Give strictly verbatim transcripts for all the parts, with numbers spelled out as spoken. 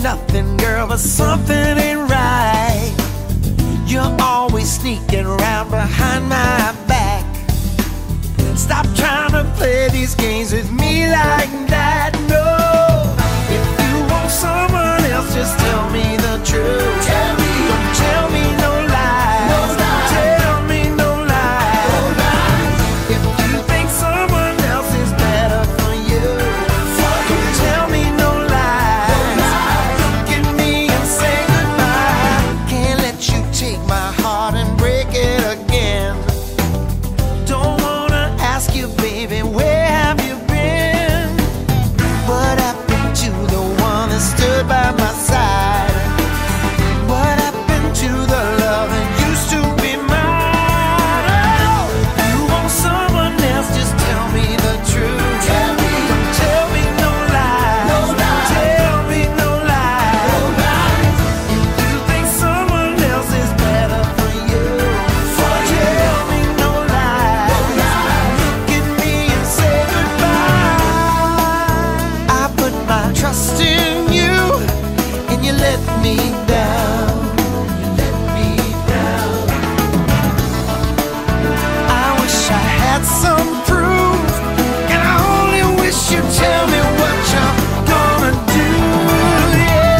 nothing, girl, but something ain't right. You're always sneaking around behind my back. Stop trying to play these games with me like that. No, if you want someone else, just tell me the truth. Tell me, don't tell me no lies. No lies. Tell me no lies. No lies. If you think someone else is better for you, for you. Don't tell me no lies. No lies. Look at me and say goodbye. Can't let you take my heart and break it again. Don't wanna ask you, baby, where have you been? What happened to the one that stood by my side? What happened to the love that used to be mine? Oh, if you want someone else, just tell me the truth. Tell me, don't tell me no lies. No lies. Tell me no lies. No lies. If you think someone else is better for you, for you. Tell me no lies. No lies. Look at me and say goodbye. I put my trust in you, and you let me down. You let me down. I wish I had some proof, and I only wish you'd tell me what you're gonna do. Yeah.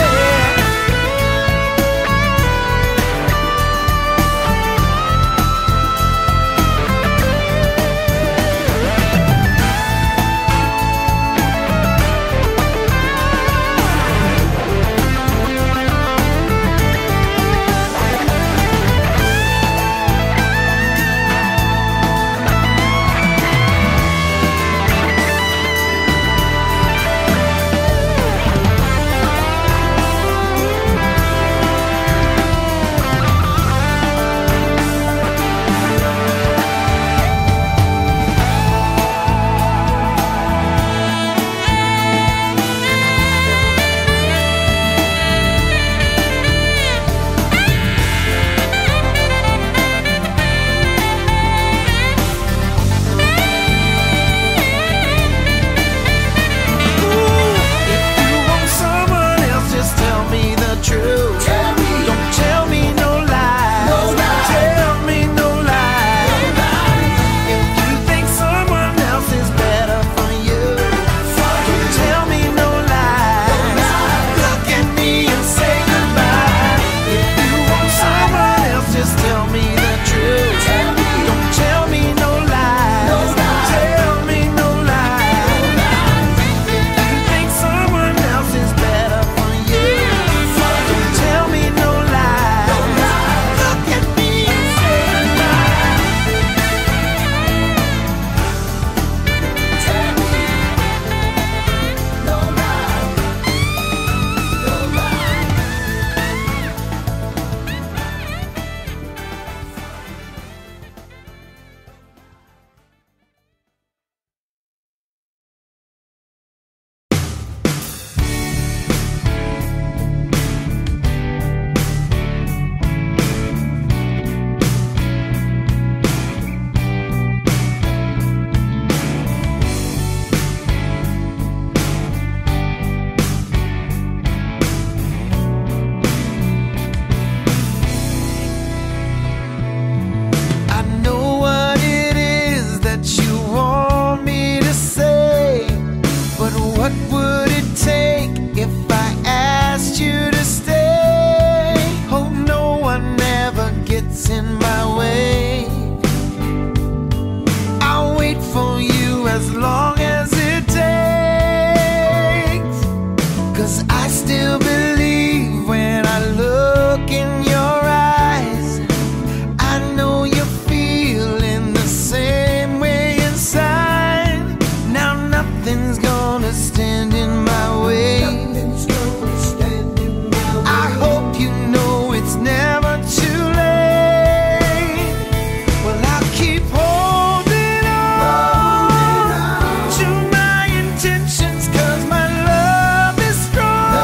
Intentions, 'cause my love is strong.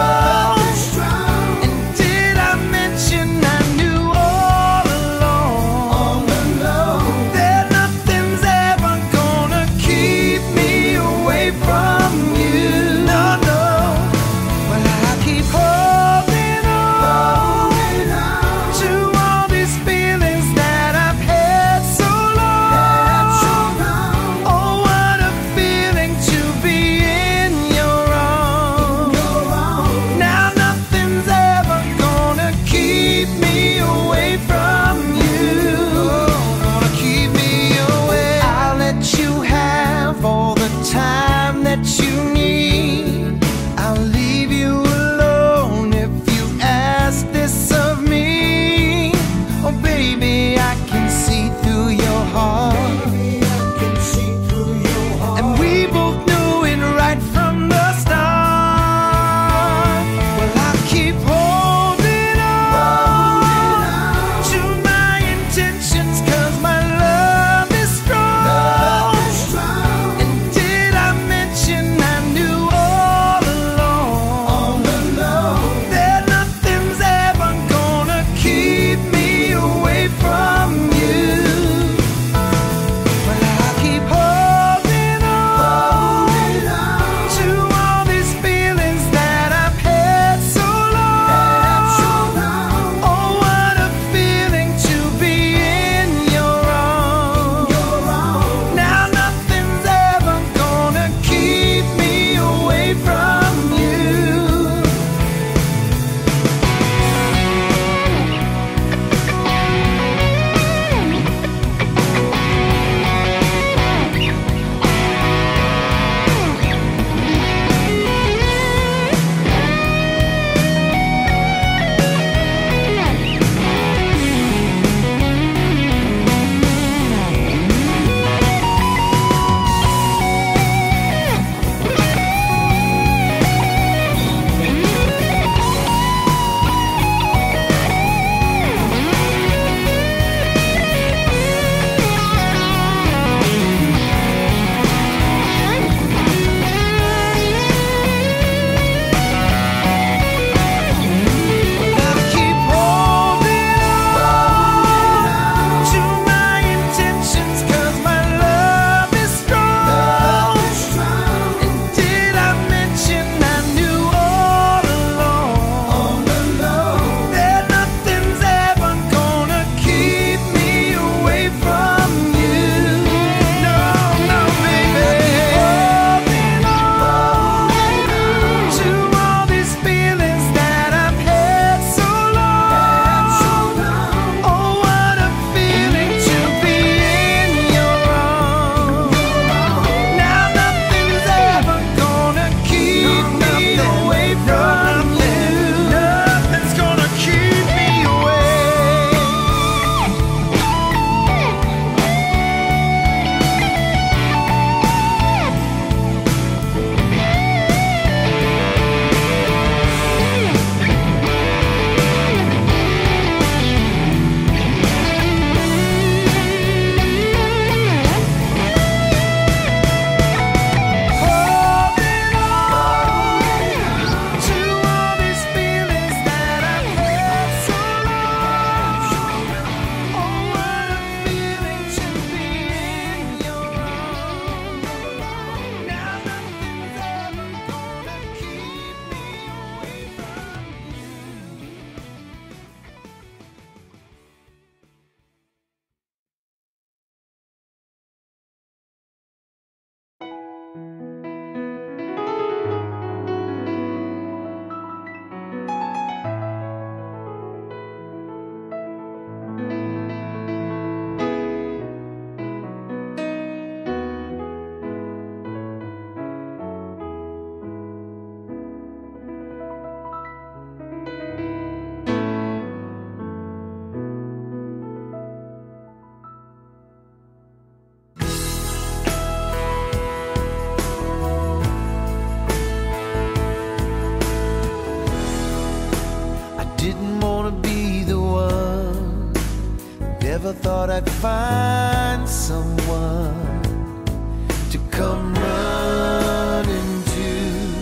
Never thought I'd find someone to come running to.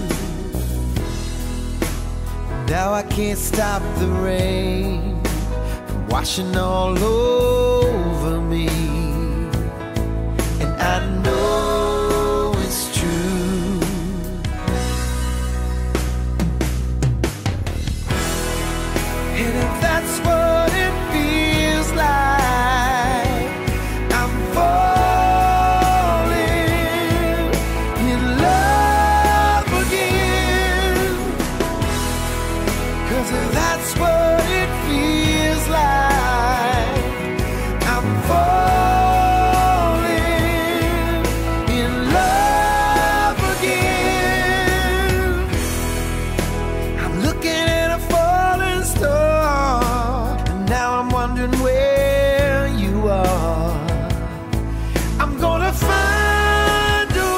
Now I can't stop the rain from washing all over me, and I know it's true. And if that's what it feels like, I'm falling in love again. 'Cause if that's what it feels like, I'm falling in love again. I'm looking at a falling star, and now I'm wondering where you are. I'm gonna find a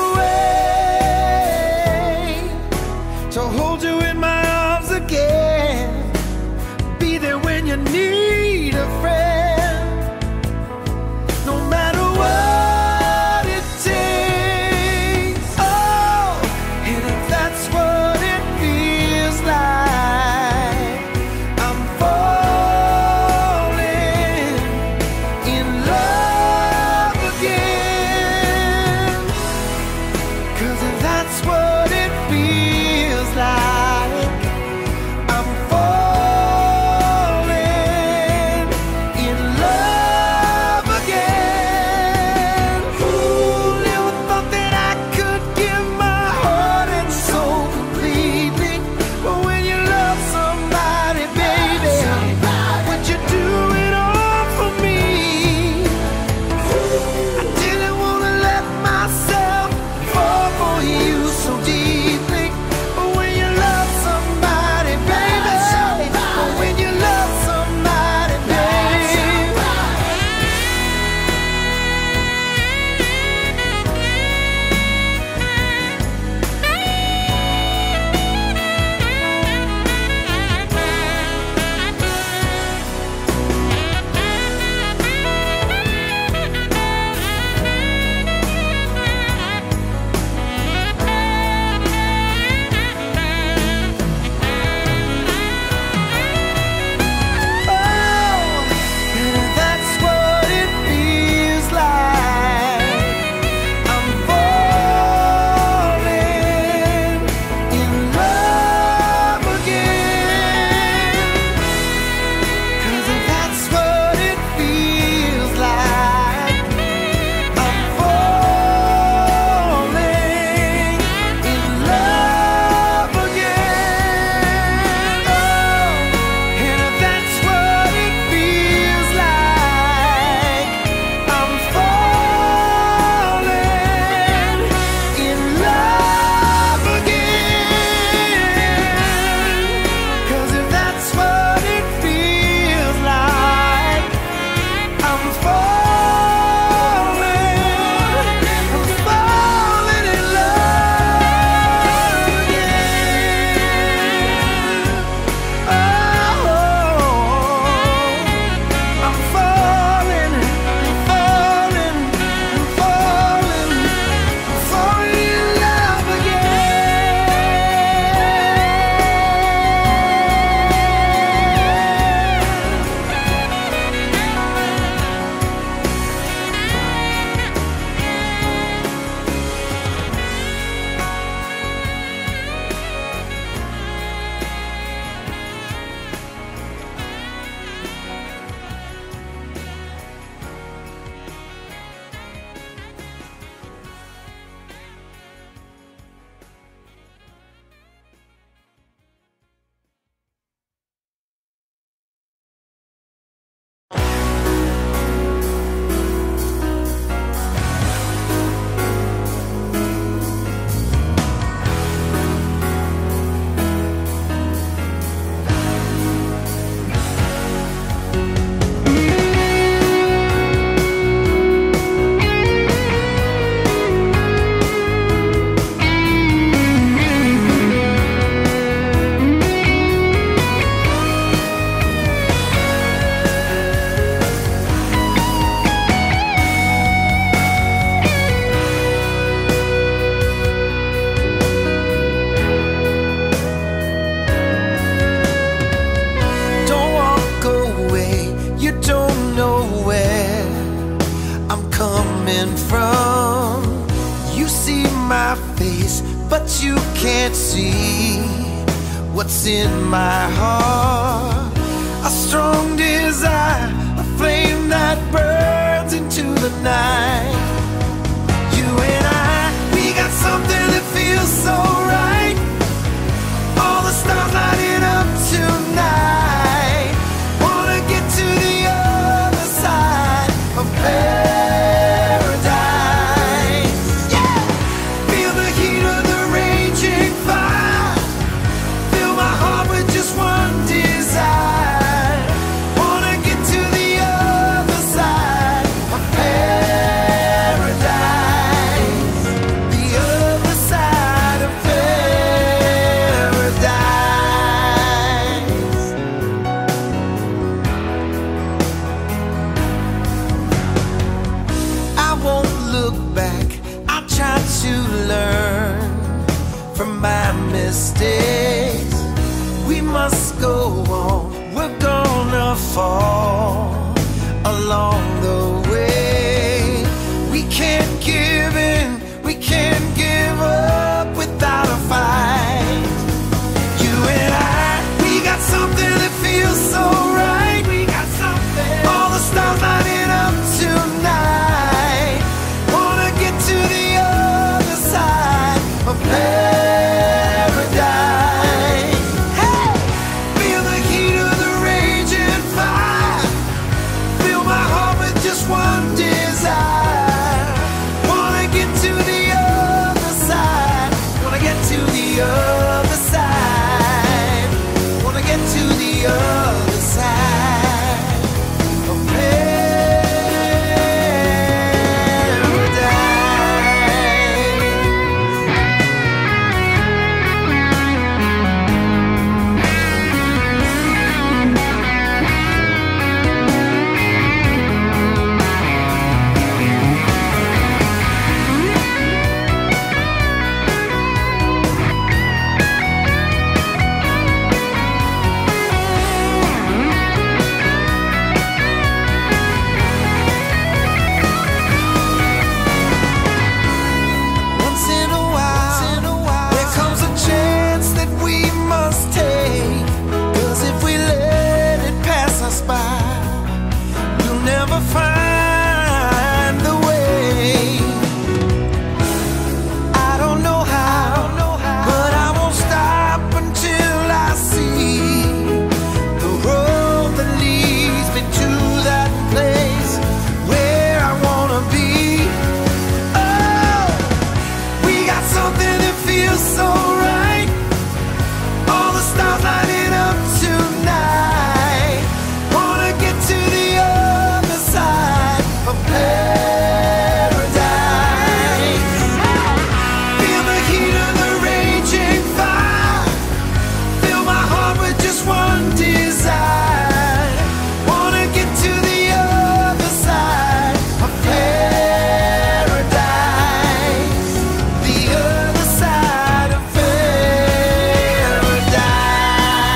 way to hold you in my arms again, be there when you need a friend, no matter what it takes. Oh, and if that's what it feels like, I'm falling in love again. 'Cause if that's what it feels like, I'm but you can't see what's in my heart. A strong desire, a flame that burns into the night. You and I, we got something that feels so right. All the stars lighting up tonight. Wanna get to the other side of paradise. Yeah! Feel the heat of the raging fire. Fill my heart with just one desire. Wanna get to the other side of paradise. The other side of paradise. I won't look back. I try to learn from my mistakes. We must go on. We're gonna fall along the way. We can't give in. We can't give up without a fight. You and I, we got something that feels so right. We got something. All the stars lighting up tonight. Wanna get to the other side of paradise. Hey! Feel the heat of the raging fire. Fill my heart with just one desire. Wanna get to the other side. Wanna get to the other side. Wanna get to the other side of once in a while, there comes a chance that we must take. 'Cause if we let it pass us by, we'll never find the way. I don't know how, but I won't stop until I see the road that leads me to that place where I wanna be. Oh, we got something that feels so right. All the stars lighting up tonight. Wanna get to the other side of paradise. Feel the heat of the raging fire. Fill my heart with just one desire. Wanna get to the other side of paradise. The other side of paradise.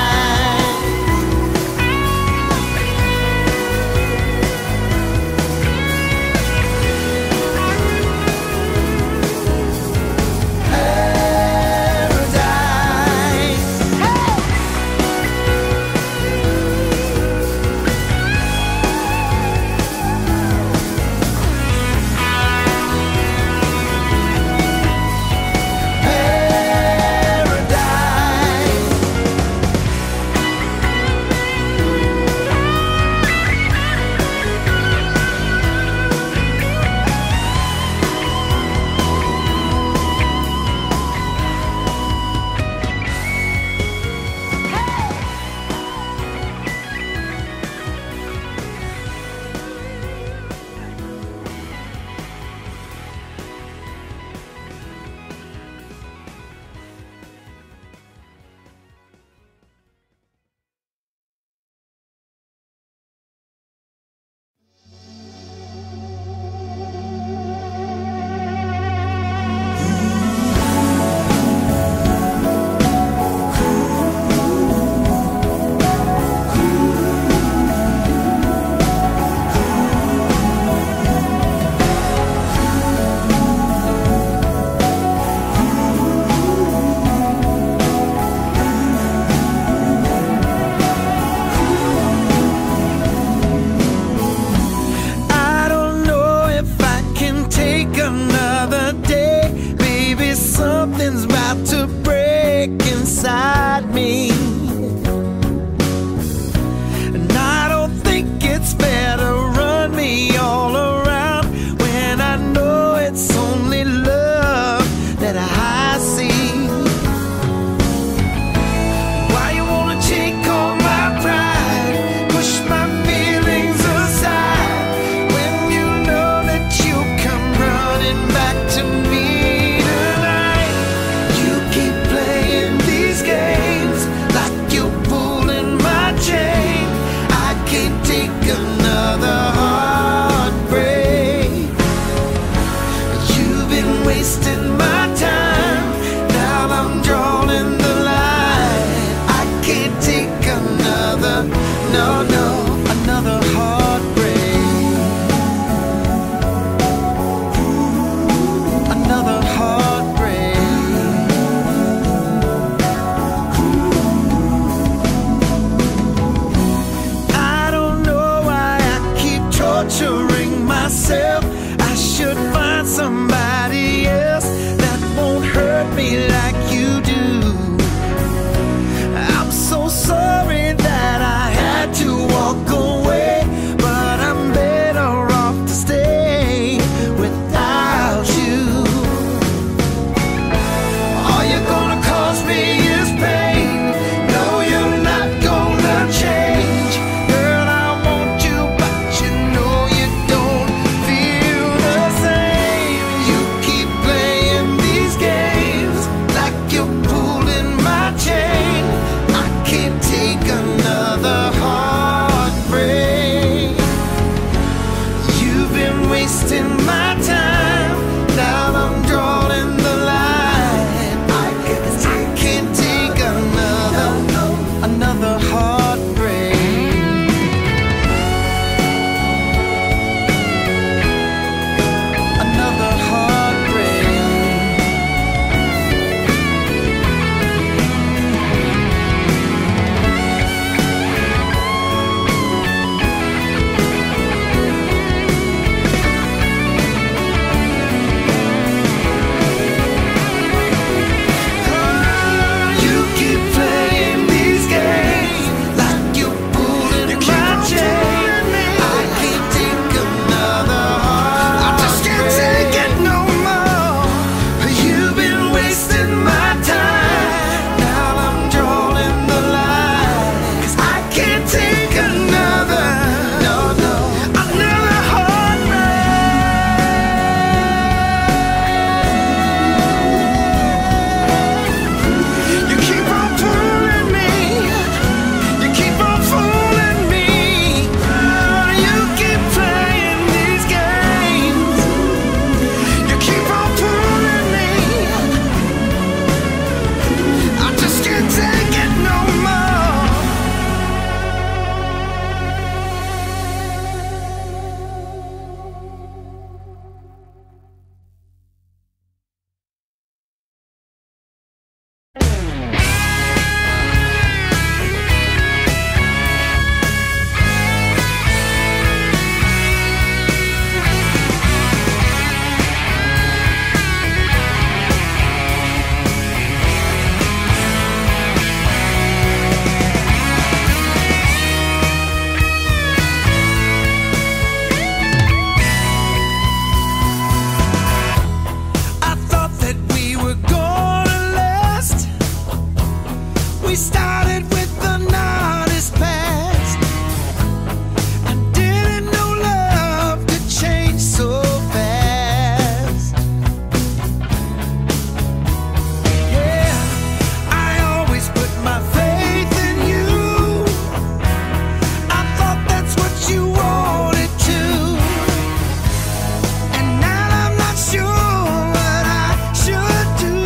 no, no, another heartbreak, another heartbreak. I don't know why I keep torturing myself. I should find somebody else that won't hurt me like you do. I'm so sorry that I had to walk away, but I'm better off to stay without you. All you're gonna cause me is pain. No, you're not gonna change. Girl, I want you, but you know you don't feel the same. You keep playing these games like you're pulling my chain. I can't take another heartbreak. You've been wasting my time. Now I'm drawing the line. I can't take another, another heartbreak. Another heartbreak. You keep playing these games like you're pulling my chain. I can't take another heart. I just can't take it no more. You've been wasting my time. Now I'm drawing the line. 'Cause I can't take another, no, no, another heartbreak. You keep on pulling me. You keep on fooling me. You keep playing these games. You keep on pulling me. I just can't take it no more. I thought that we were gonna last. We started with the honest past. I didn't know love could change so fast. Yeah, I always put my faith in you. I thought that's what you wanted to. And now I'm not sure what I should do.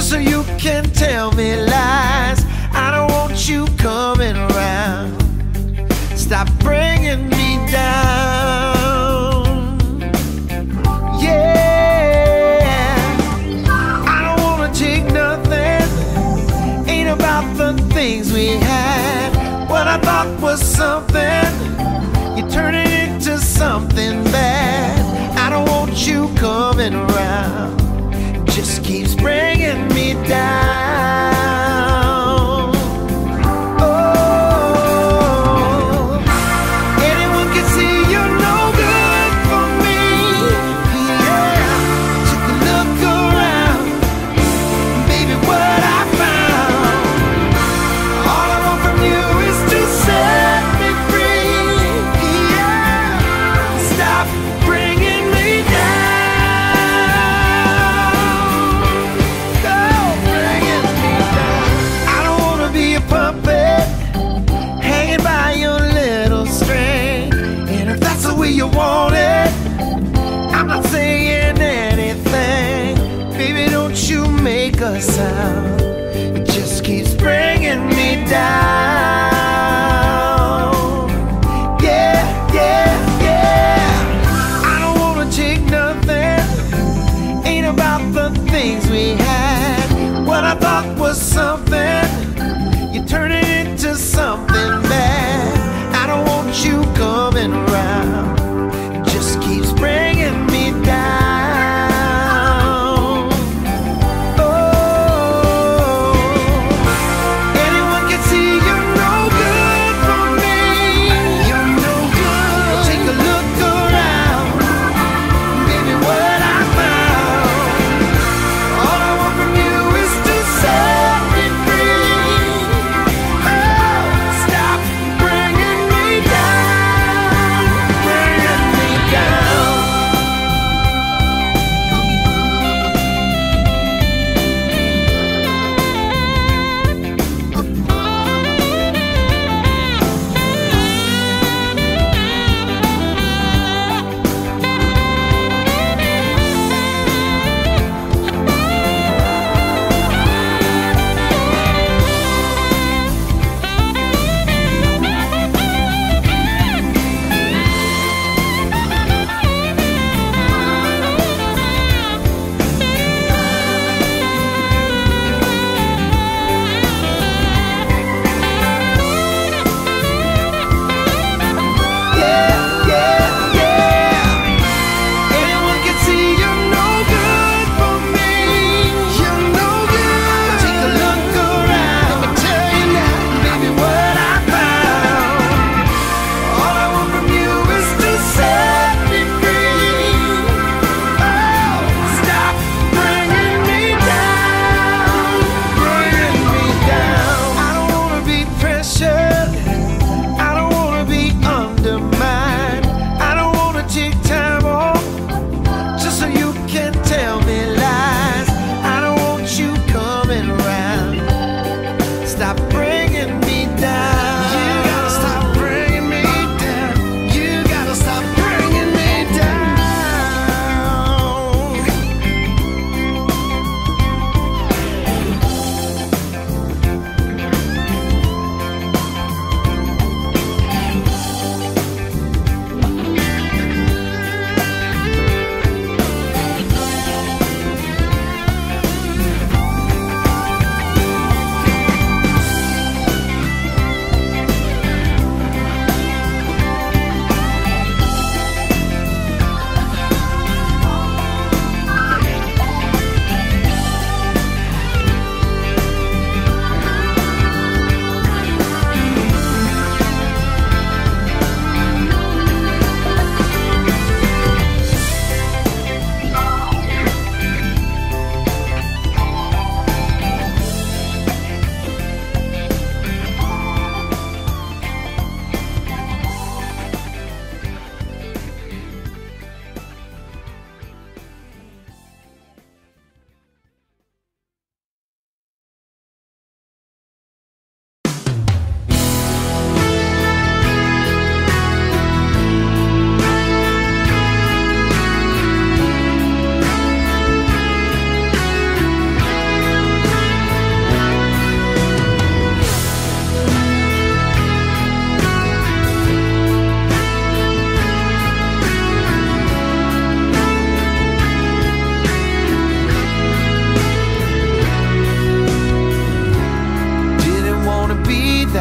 so you can tell me lies. I don't want you coming around. Stop bringing me down. Yeah, I don't wanna take nothing. Ain't about the things we had. What I thought was something, you turn it into something bad. I don't want you coming around. Just keeps bringing me down. Oh, anyone can see you're no good for me. Yeah, took a look around, baby, what I found. All I want from you is to set me free. Yeah, stop bringing me down. You want it, I'm not saying anything. Baby, don't you make a sound. It just keeps bringing me down. Yeah, yeah, yeah. I don't wanna take nothing. Ain't about the things we had. What I thought was something, you turn it into something bad. I don't want you coming around. Keeps bringing me down. Oh, anyone can see you're no good for me. You're no good. Take a look around, baby, what I found. All I want from you is to set me free. Oh, stop bringing me down, bringing me down. Stop bringing me down. You gotta stop bringing me down. You gotta stop bringing me down.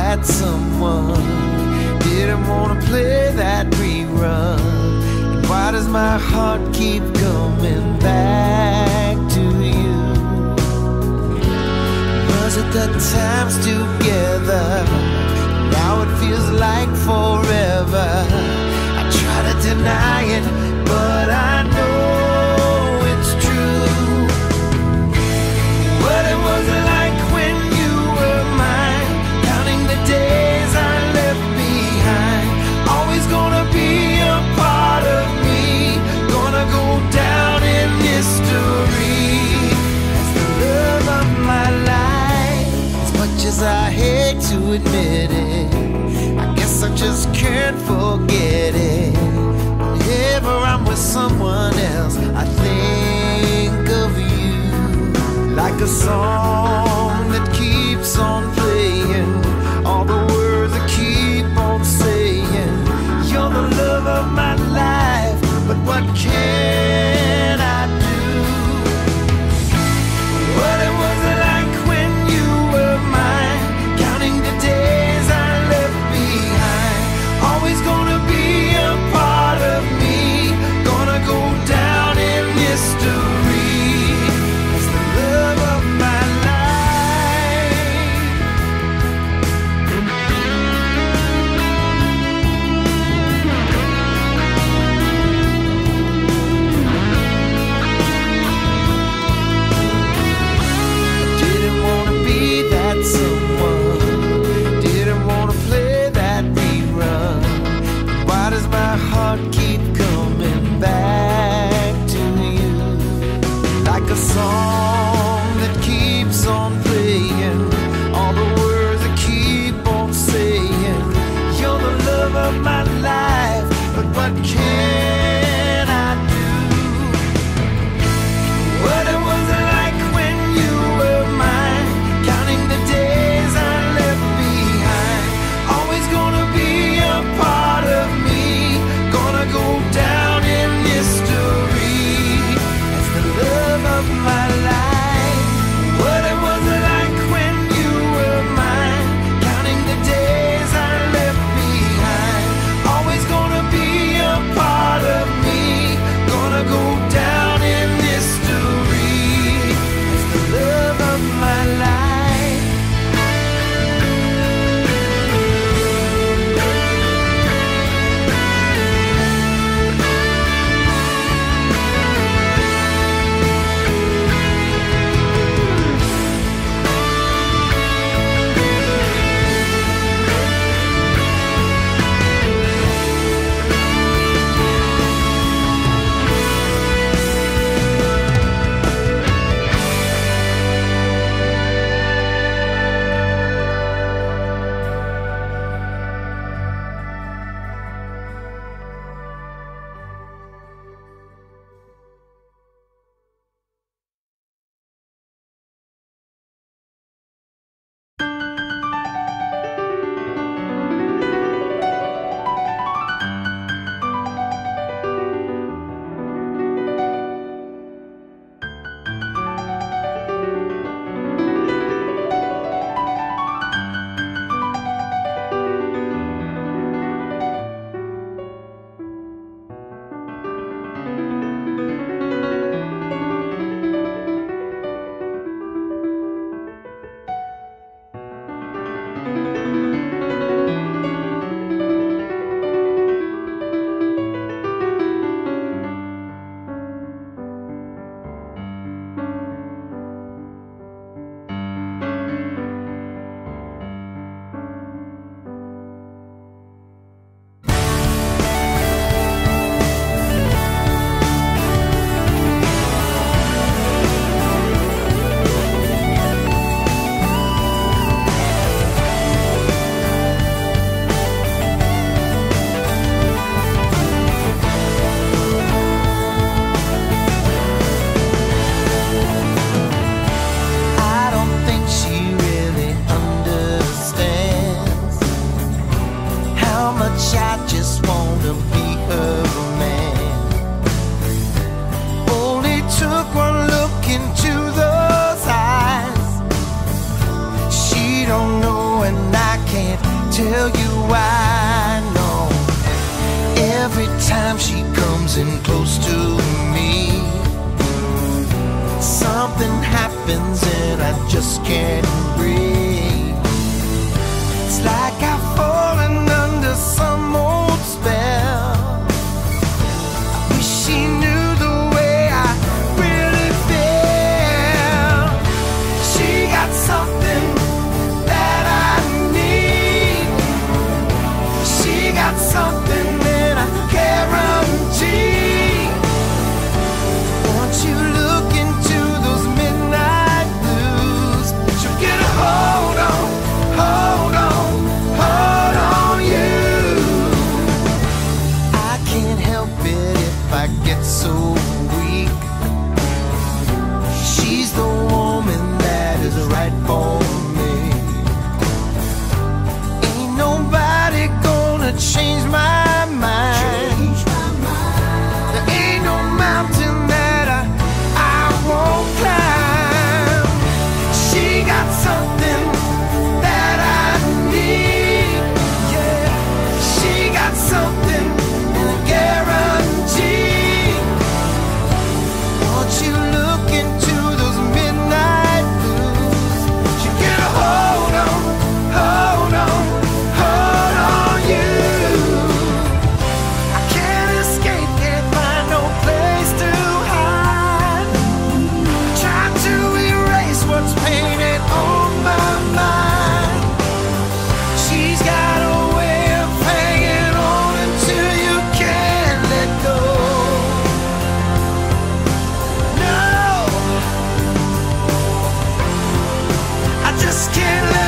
that someone didn't wanna play that rerun? And why does my heart keep coming back to you? Was it the times together? Now it feels like forever. I try to deny it, but I know it's true. What it was like when you were mine, counting the days I left behind. Always gonna be a part of me, gonna go down in history as the love of my life. As much as I hate to admit it, I guess I just can't forget it. Whenever I'm with someone else, I think of you, like a song that keeps on playing, all the words that keep on saying, you're the love of my life, but what can I do? What it was like when you were mine, counting the days I left behind. Always gonna be a part of me, gonna go down in history as the love of my life. listen close to me. Something happens and I just can't breathe. It's like I've fallen under some old spell. I wish she knew the way I really feel. She got something that I need. She got something that I guarantee. Won't you look into those midnight blues? She'll get a hold on, hold on, hold on you. I can't help it if I get so weak. She's the woman that is right for me. Ain't nobody gonna change my mind. There ain't no mountain that I, I won't climb. She got something that I need. Yeah, she got something and a guarantee. Won't you look into those midnight blues? She get a hold on, hold on, hold on you. I can't escape, can't find no place to hide. Try to erase what's painted on my mind. She's got a way of hanging on until you can't let go. No, I just can't let